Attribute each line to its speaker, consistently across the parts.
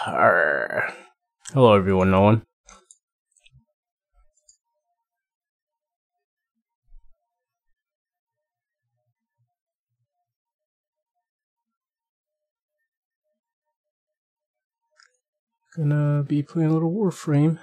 Speaker 1: Arr. Hello, everyone. No one. Gonna be playing a little Warframe.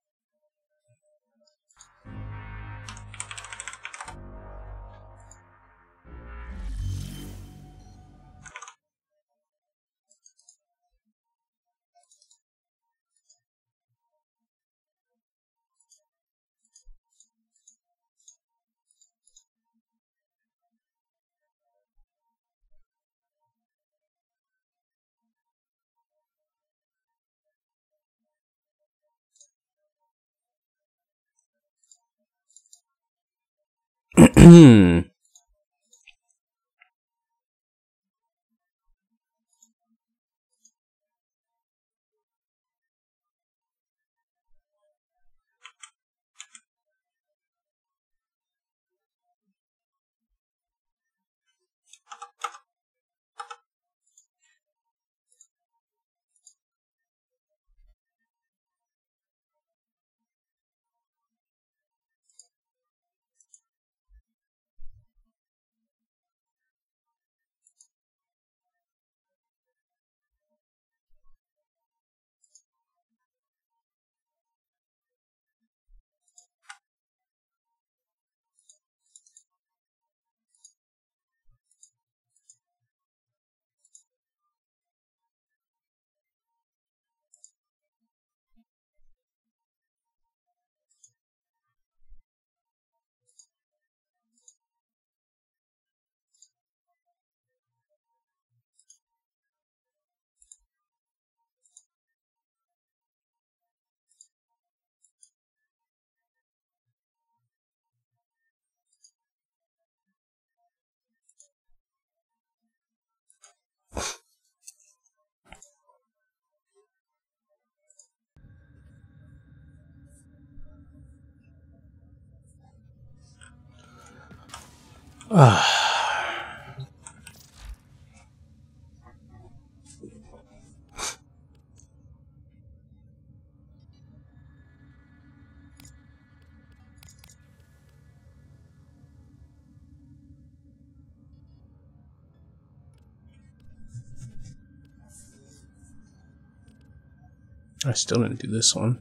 Speaker 1: I still didn't do this one.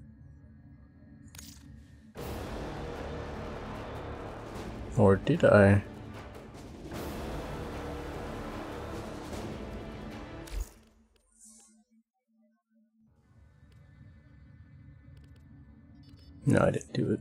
Speaker 1: Or did I? No, I didn't do it.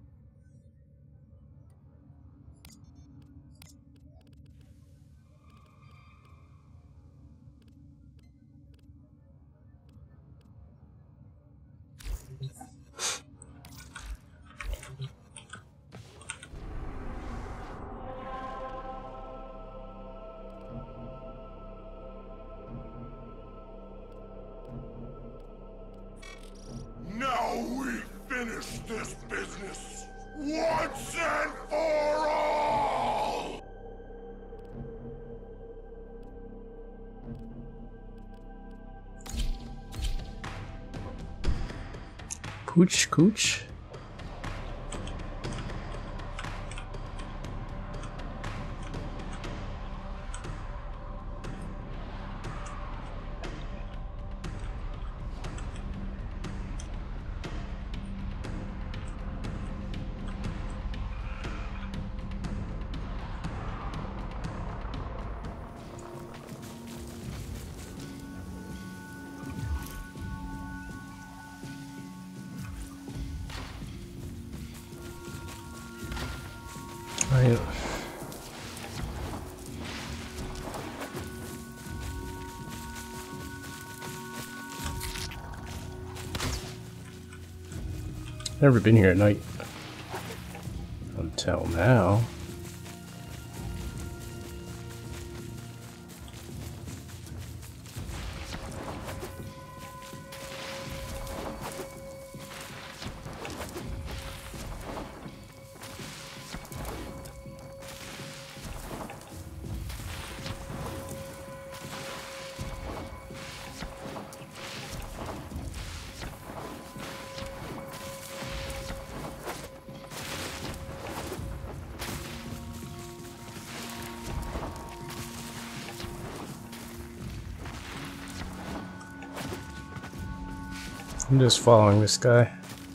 Speaker 2: Now we finish this business once and for all!
Speaker 1: Pooch Cooch? Right. Never been here at night. Until now. I'm just following this guy.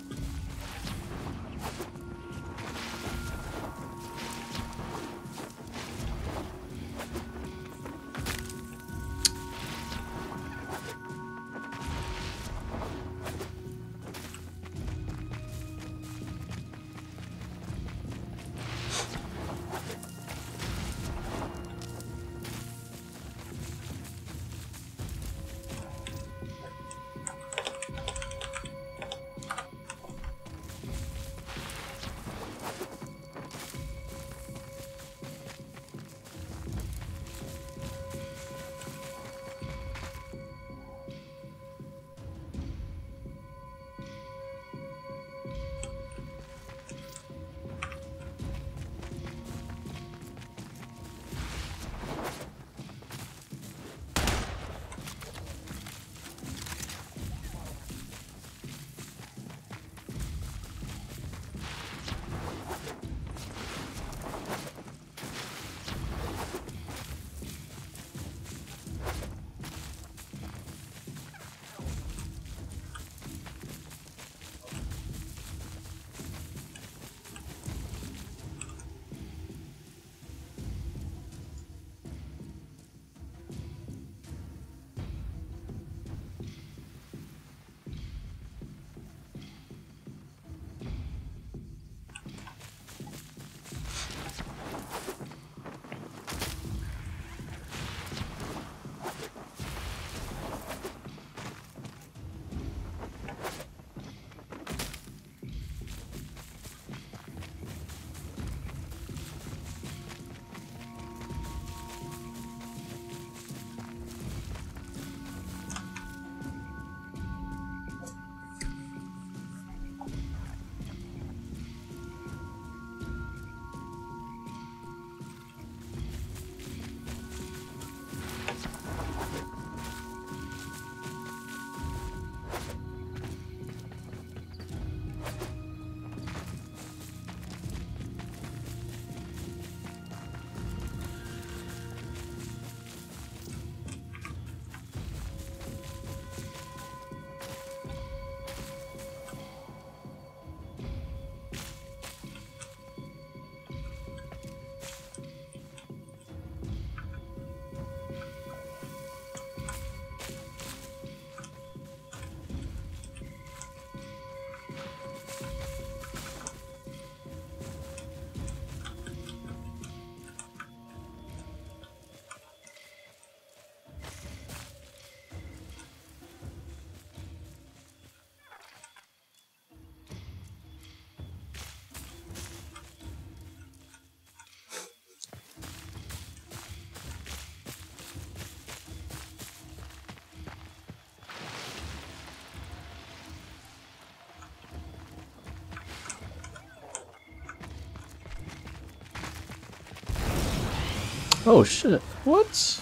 Speaker 1: Oh shit, what?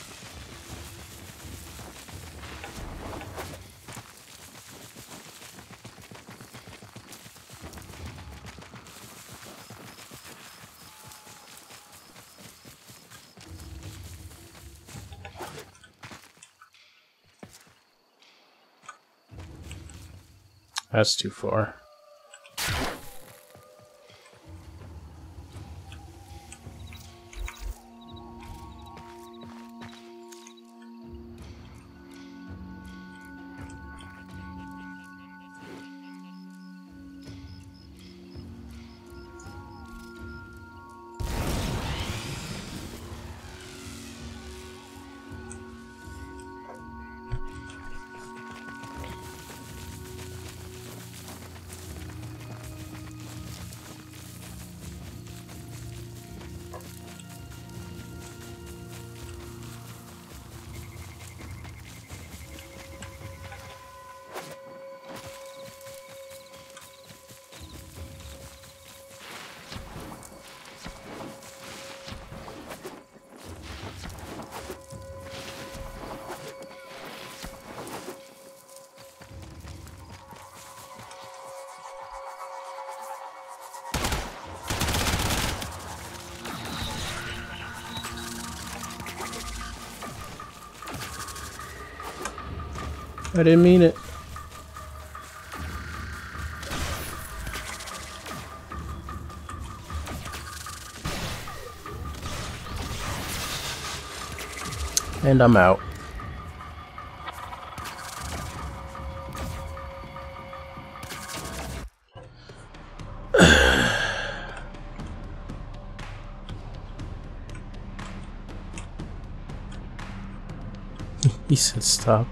Speaker 1: That's too far. I didn't mean it. And I'm out. He said stop.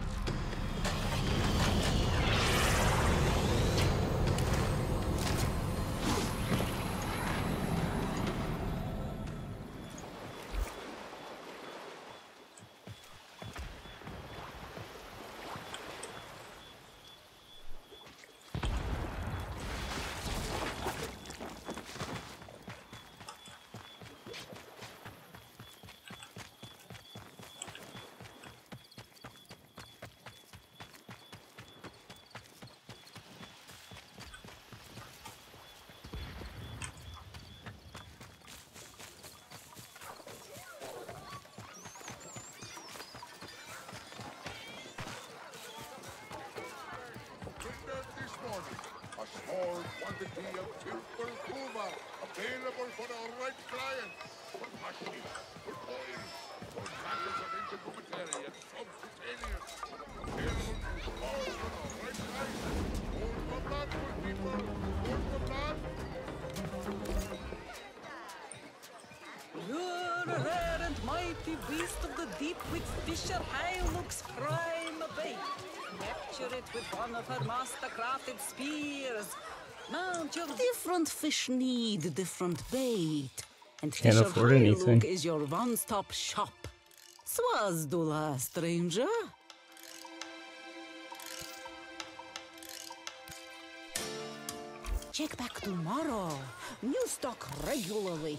Speaker 2: A small quantity of Timber Kuma available for the right client. For machine, for oil, for matters of intercometary and subcutaneous. Available to all for the right price. All for blood, good people. All for blood.
Speaker 3: Your rare and mighty beast of the deep with Fisher High looks prime bait. Capture it with one of her master-crafted spears. Mount your different fish need different bait. And
Speaker 1: Can't
Speaker 3: Fisher
Speaker 1: afford
Speaker 3: High
Speaker 1: anything.
Speaker 3: Look is your one-stop shop. Swazdula, stranger. Check back tomorrow. New stock regularly.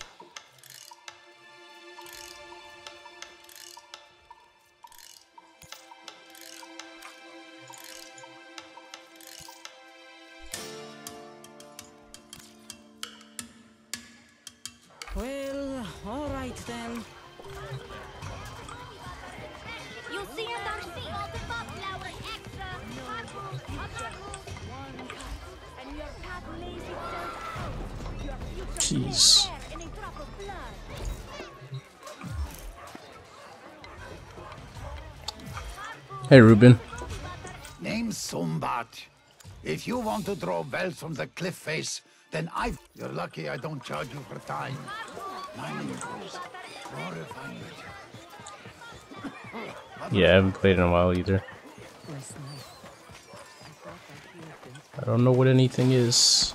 Speaker 3: Well, all right then.
Speaker 4: You'll see in our sea all the flower extra. And your path lays itself out. Your future
Speaker 1: Jeez.
Speaker 4: there in a drop of blood.
Speaker 1: Hey, Ruben.
Speaker 5: Name's Sumbat. If you want to draw wells from the cliff face, then You're lucky I don't charge you for time. Mining goes glorifying it.
Speaker 1: Yeah, I haven't played in a while either. I don't know what anything is.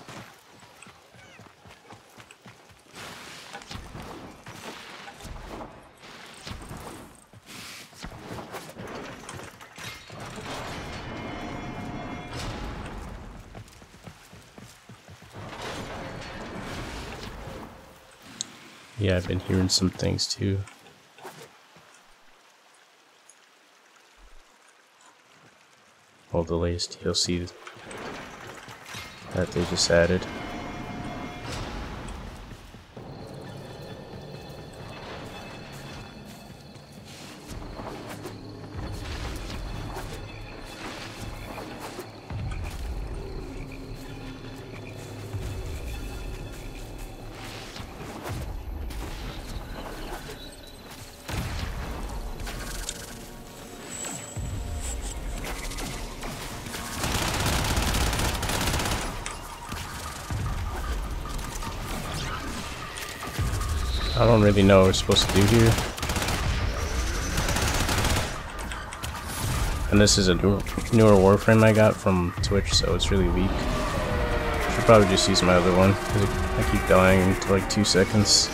Speaker 1: Yeah, I've been hearing some things too. All the latest DLC that they just added. I don't really know what we're supposed to do here. And this is a newer Warframe I got from Twitch, so it's really weak. Should probably just use my other one, because I keep dying in like 2 seconds.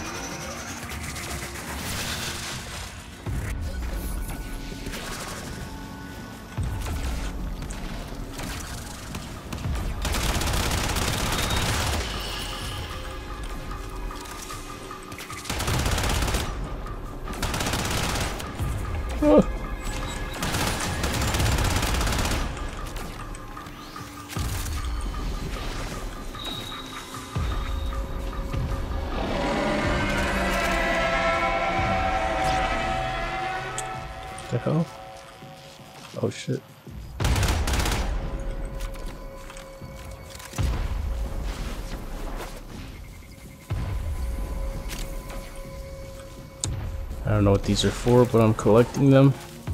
Speaker 1: Oh. The hell? Oh shit. I don't know what these are for, but I'm collecting them.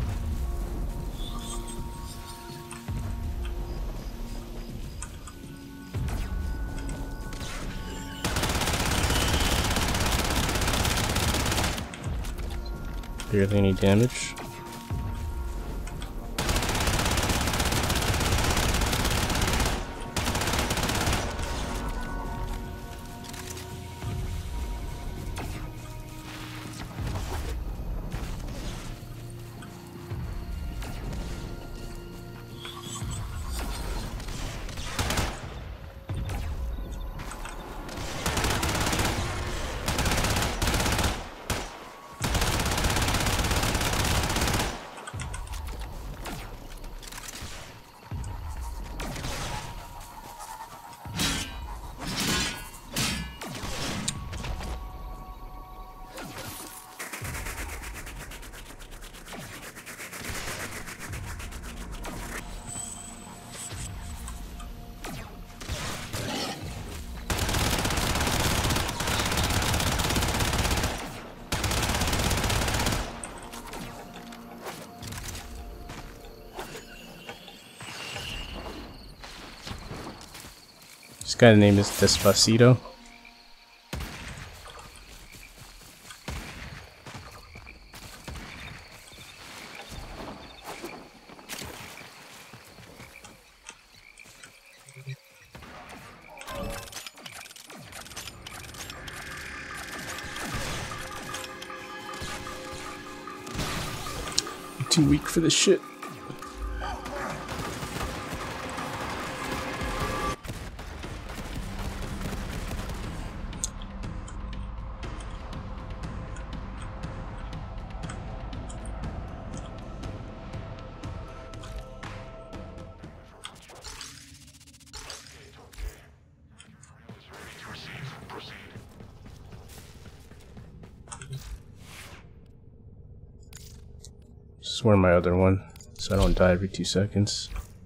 Speaker 1: Barely any damage. This guy's name is Despacito. I'm too weak for this shit. Just wear my other one, so I don't die every 2 seconds.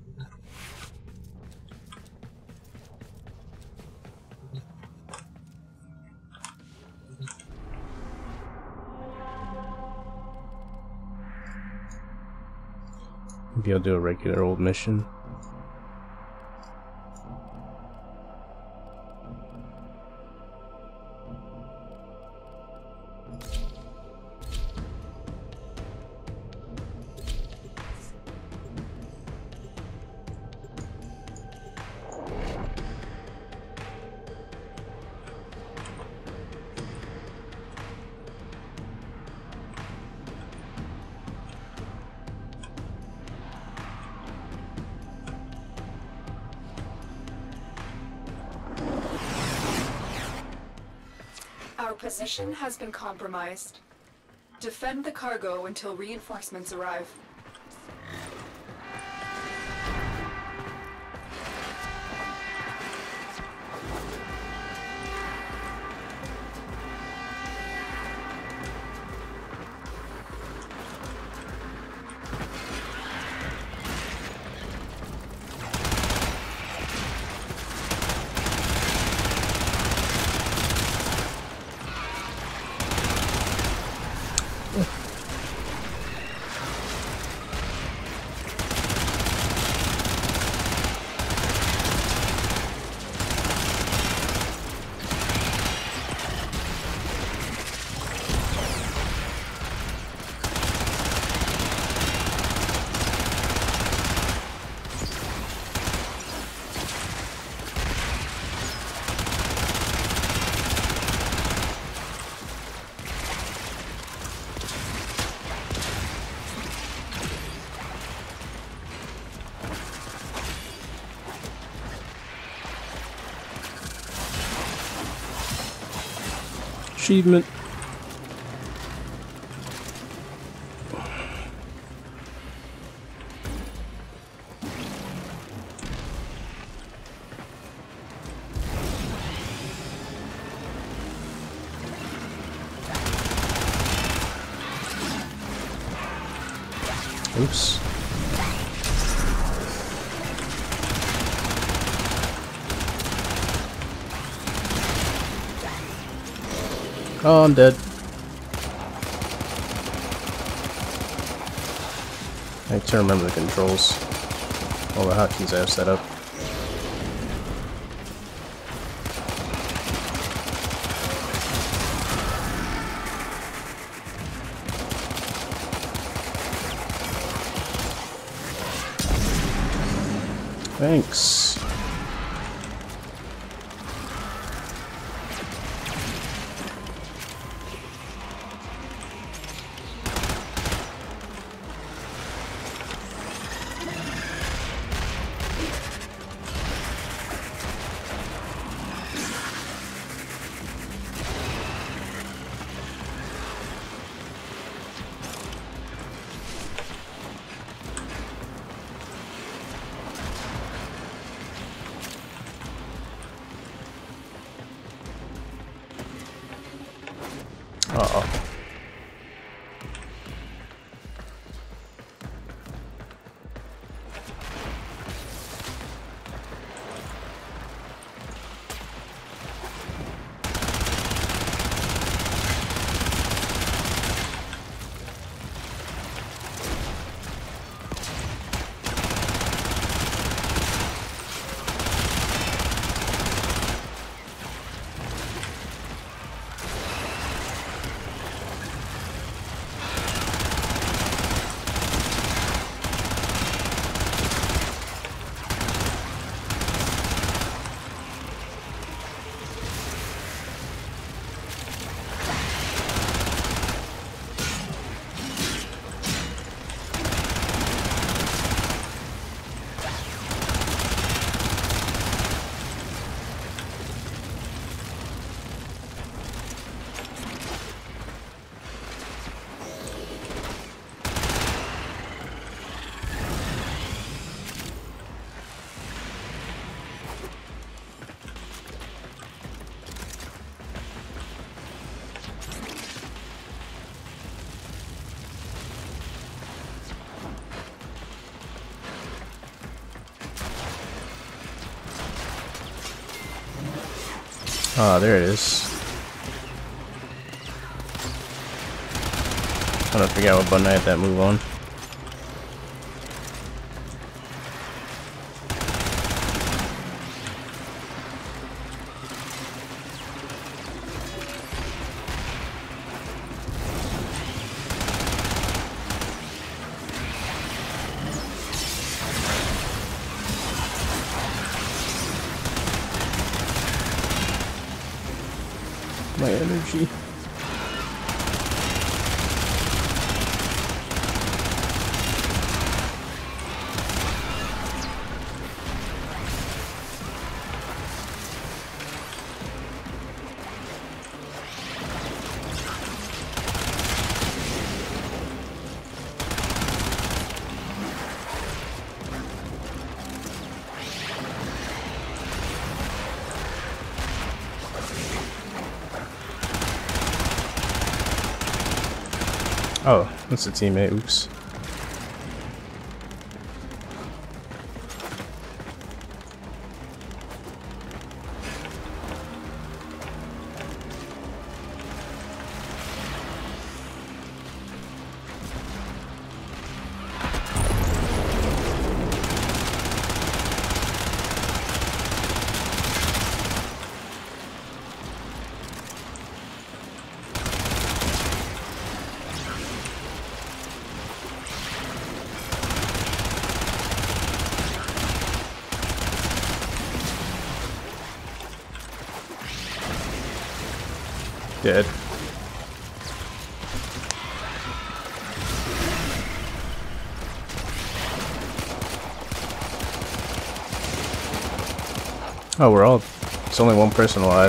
Speaker 1: Maybe I'll do a regular old mission.
Speaker 6: Our position has been compromised. Defend the cargo until reinforcements arrive. Achievement. Oops. Oh, I'm dead.
Speaker 1: to remember the controls. All the hotkeys I have set up. Thanks. Uh-oh. Ah, there it is. I don't forget what button I had that move on. My energy. Oh, that's a teammate. Oops. Dead. Oh, we're all... It's only one person alive.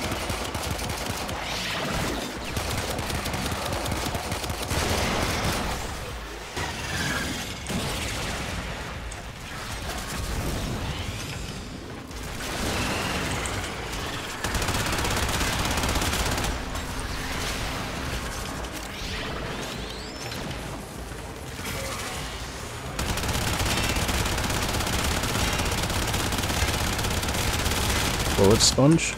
Speaker 1: Bullet sponge.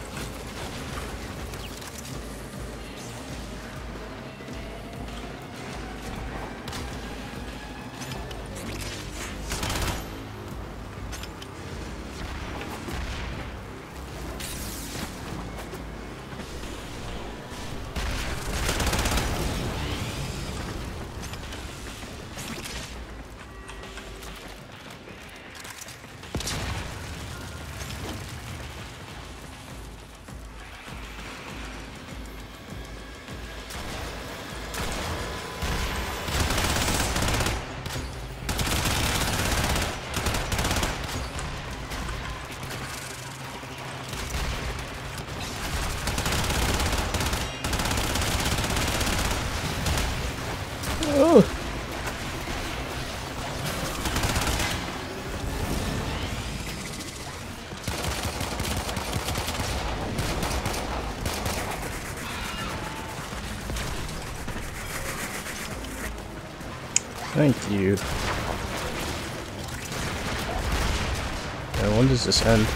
Speaker 1: Thank you. And when does this end?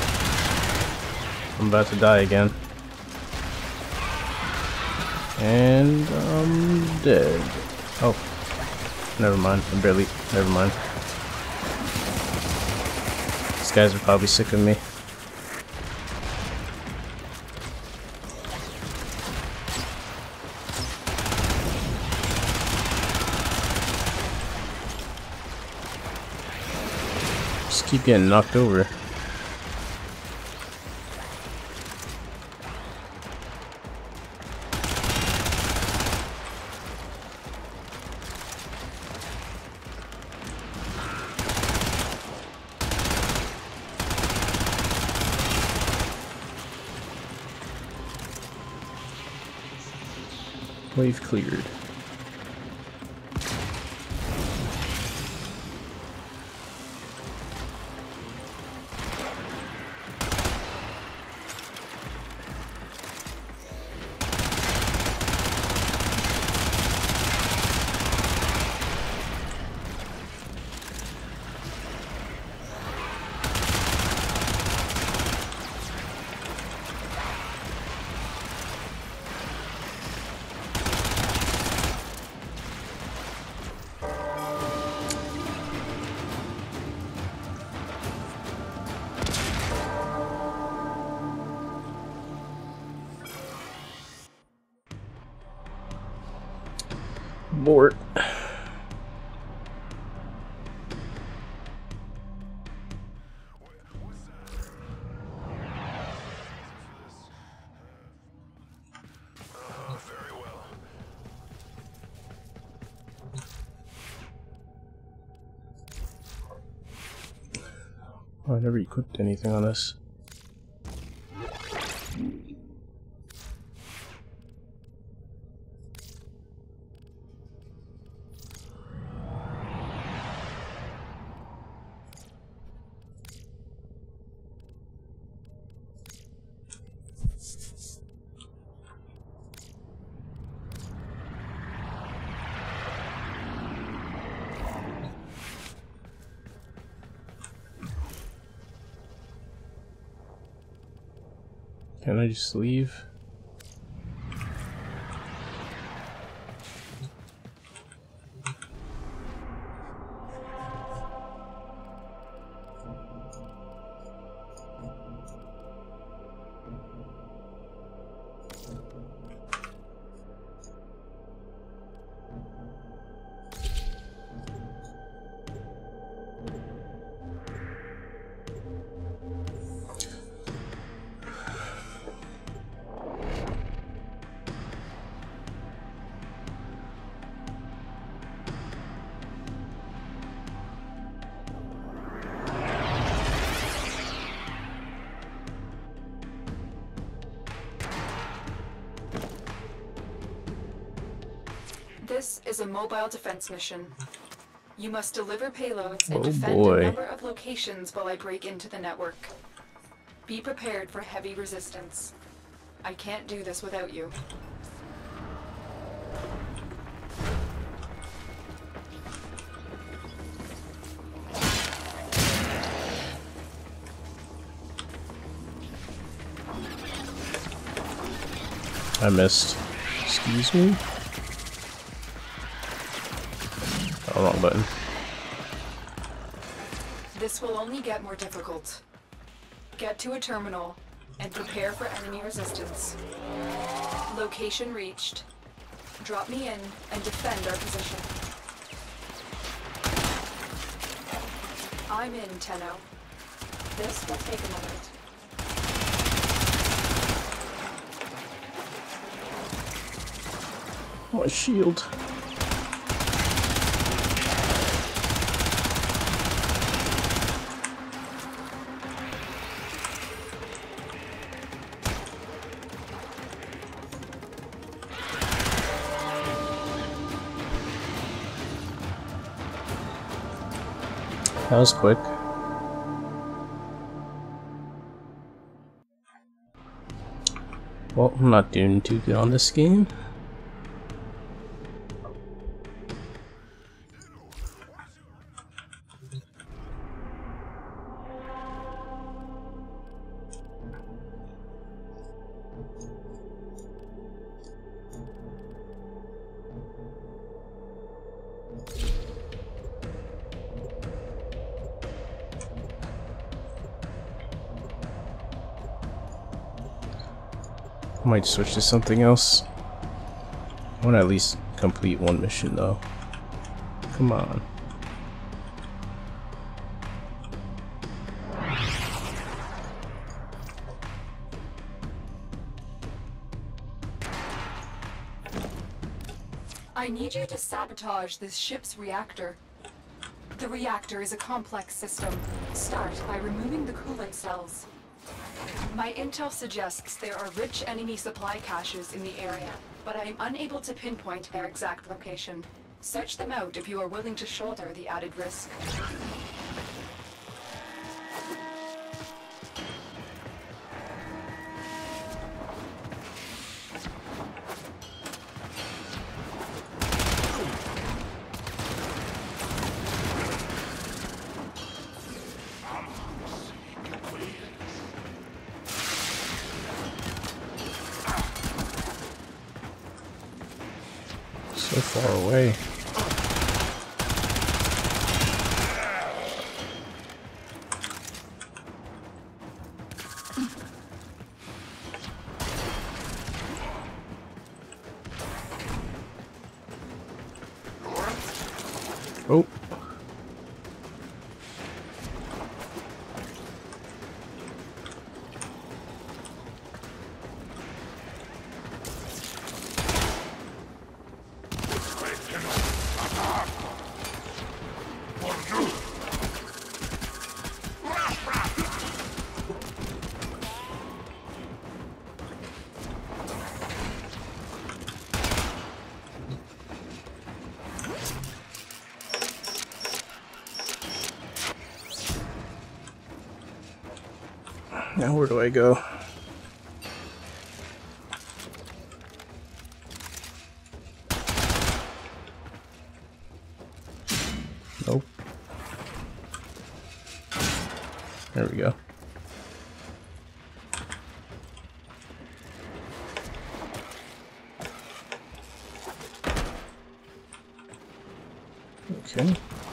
Speaker 1: I'm about to die again. And I'm dead. Oh. Never mind. Never mind. These guys are probably sick of me. Just keep getting knocked over. Wave cleared. Abort. Oh, I never equipped anything on this. Can I just leave?
Speaker 6: This is a mobile defense mission. You must deliver payloads and
Speaker 1: Oh
Speaker 6: defend
Speaker 1: boy.
Speaker 6: a number of locations while I break into the network. Be prepared for heavy resistance. I can't do this without you.
Speaker 1: I missed. Excuse me? Oh, wrong button.
Speaker 6: This will only get more difficult. Get to a terminal and prepare for enemy resistance. Location reached. Drop me in and defend our position. I'm in, Tenno. This will take a moment.
Speaker 1: Oh, a shield. That was quick. Well, I'm not doing too good on this game. I might switch to something else. I want to at least complete one mission though. Come on.
Speaker 6: I need you to sabotage this ship's reactor. The reactor is a complex system. Start by removing the coolant cells. My intel suggests there are rich enemy supply caches in the area, but I am unable to pinpoint their exact location. Search them out if you are willing to shoulder the added risk.
Speaker 1: So far away. Oh. Now where do I go? Nope. There we go. Okay.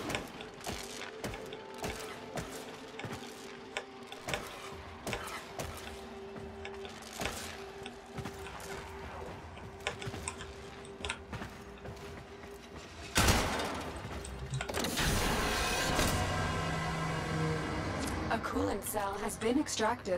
Speaker 6: A coolant cell has been extracted.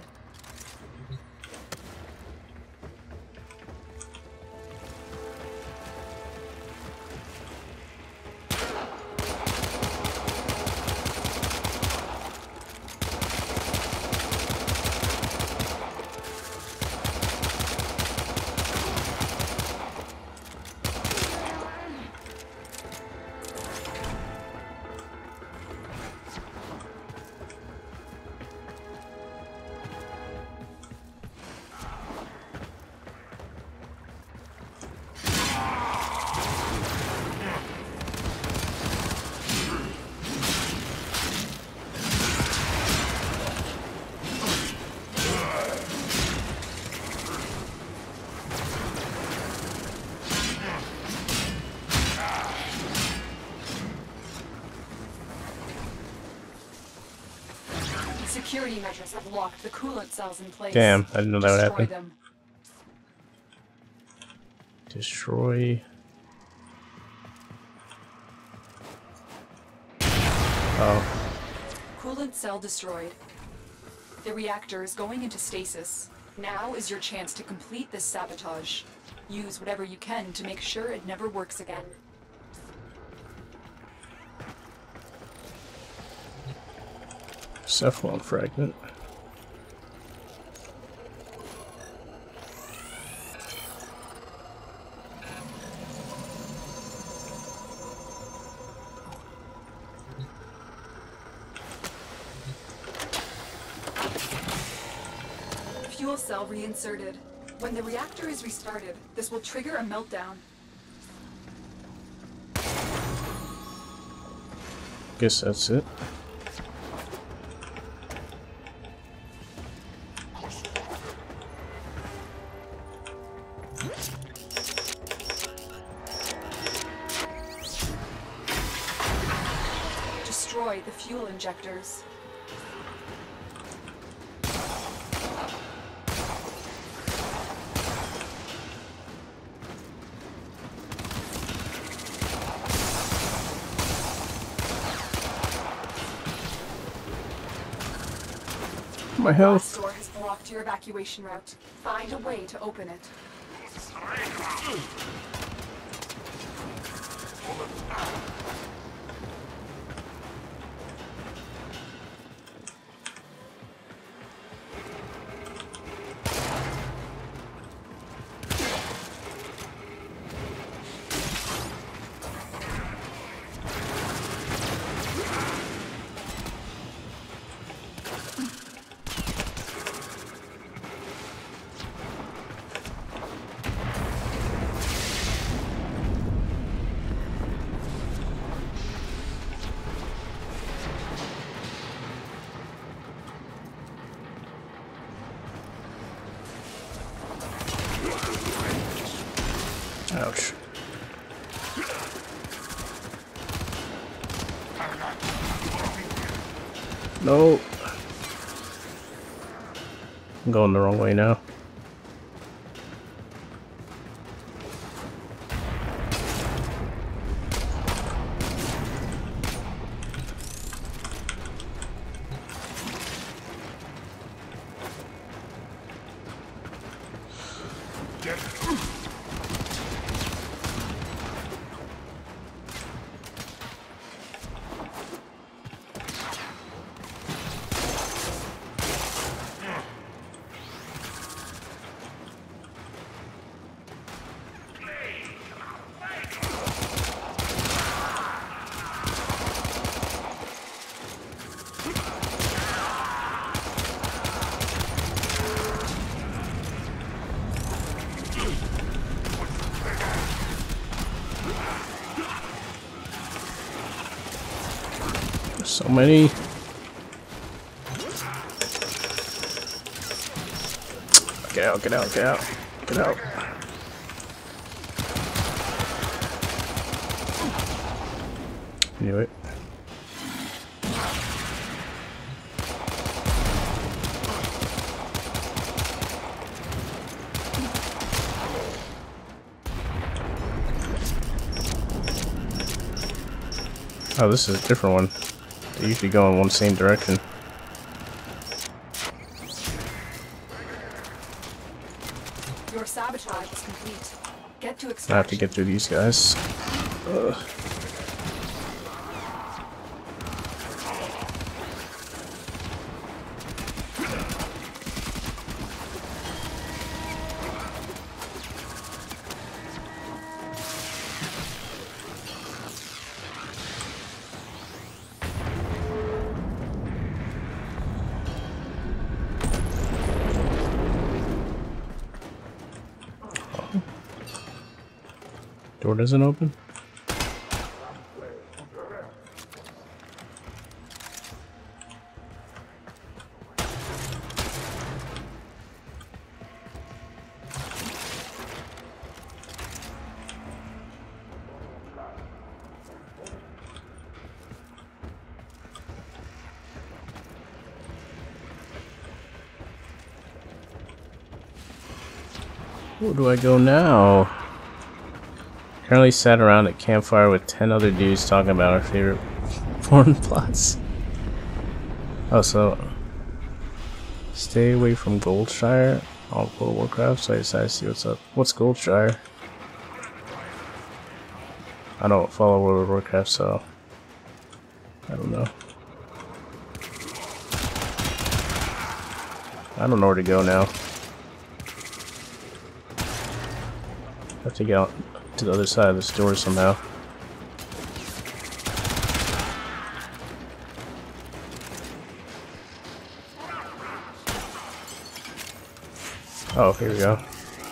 Speaker 6: Security measures have locked the coolant cells in place.
Speaker 1: Damn, I didn't know that would
Speaker 6: Destroy
Speaker 1: happen.
Speaker 6: them.
Speaker 1: Destroy. Oh,
Speaker 6: Coolant cell destroyed. The reactor is going into stasis. Now is your chance to complete this sabotage. Use whatever you can to make sure it never works again.
Speaker 1: Cephalon fragment.
Speaker 6: Fuel cell reinserted. When the reactor is restarted, this will trigger a meltdown.
Speaker 1: Guess that's it.
Speaker 6: Destroy the fuel injectors.
Speaker 1: My
Speaker 6: Glass
Speaker 1: health.
Speaker 6: door has blocked your evacuation route. Find a way to open it.
Speaker 1: Ouch. No. I'm going the wrong way now. So many. Get out, get out, get out, get out. Knew it. Oh, this is a different one. They usually go in one same direction.
Speaker 6: Your sabotage is complete. Get to
Speaker 1: I have to
Speaker 6: extraction.
Speaker 1: get through these guys. Ugh. Door doesn't open? Where do I go now? Currently sat around a campfire with 10 other dudes talking about our favorite porn plots. Oh, so stay away from Goldshire on World of Warcraft, so I decided to see what's up. What's Goldshire? I don't follow World of Warcraft, so I don't know. I don't know where to go now. I have to get out to the other side of this door somehow. Oh, here we go.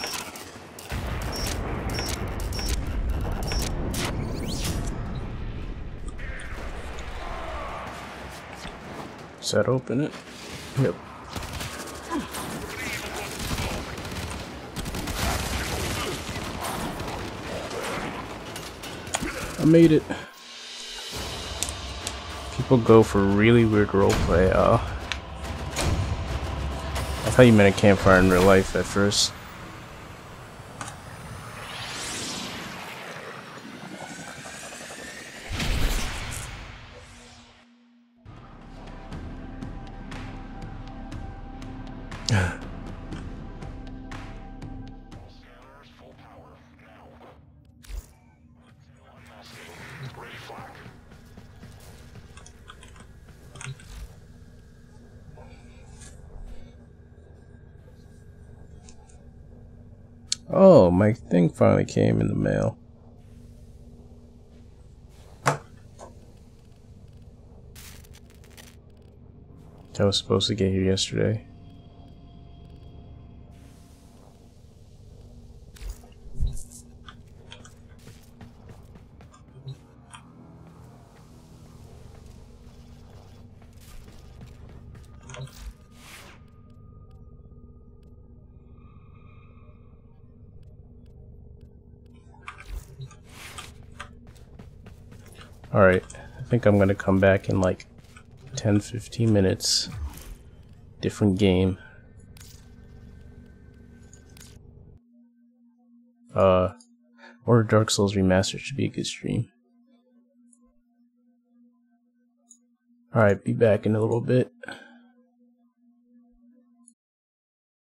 Speaker 1: Does that open it? Yep. I made it. People go for really weird roleplay. I thought you meant a campfire in real life at first. Oh, my thing finally came in the mail. I was supposed to get here yesterday. Alright, I think I'm gonna come back in like 10-15 minutes. Different game. Or Dark Souls Remastered should be a good stream. Alright, be back in a little bit.